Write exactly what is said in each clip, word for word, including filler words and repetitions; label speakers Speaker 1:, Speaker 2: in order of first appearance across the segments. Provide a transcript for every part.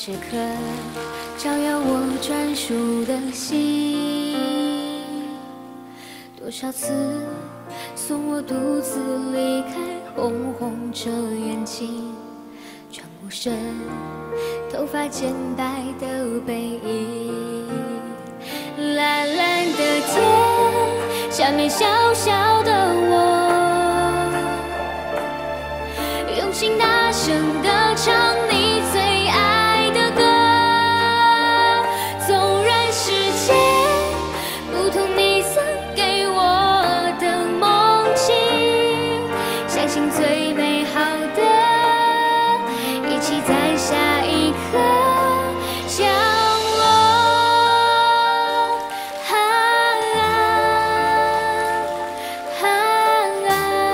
Speaker 1: 时刻照耀我专属的心。多少次送我独自离开，红红着眼睛，转过身，头发渐白的背影。蓝蓝的天下面，小小的我，用心大声地唱你最爱的歌。纵然世界不同你曾给我的梦境，相信最美好的一起在下一刻相落。啊啊啊啊！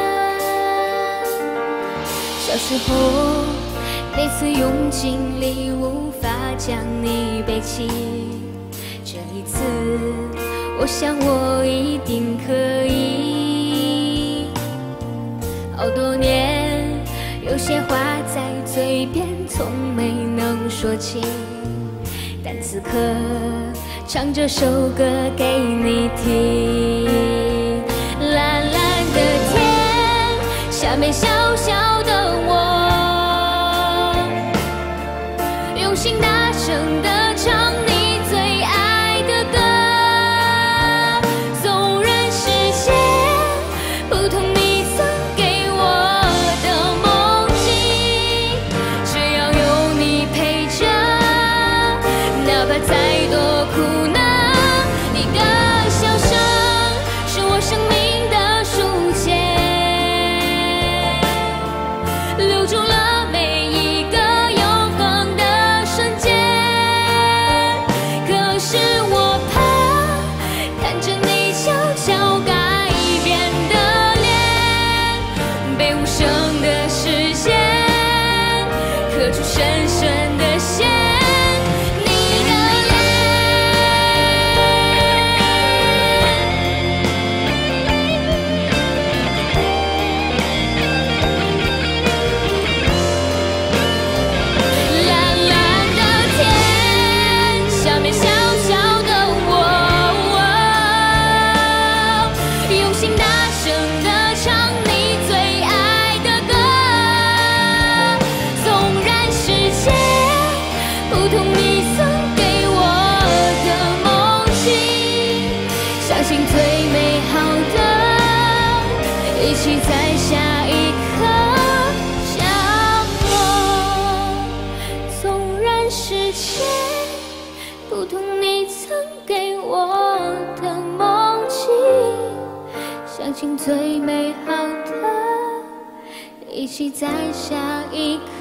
Speaker 1: 小时候每次用尽力无法将你背起，这一次我想我一定可以。好多年，有些话在嘴边从没能说清，但此刻唱这首歌给你听。蓝蓝的天下面，小小的我，用心大声地唱你最爱的歌。纵然世界不同你曾给我的梦境，只要有你陪着，哪怕再多苦难，你的笑声是我生命的书签，留住了每一个永恒的瞬间。可是我怕看着你悄悄改变的脸，被无声的视线刻出深深的线。你的蓝蓝的天下面，小小的我，用心大声地唱你最爱的歌。纵然世界不同你曾给我的梦境，相信最美好的一起在下一刻相落。纵然世界不同你曾给我的梦境，相信最美好的一起在下一刻。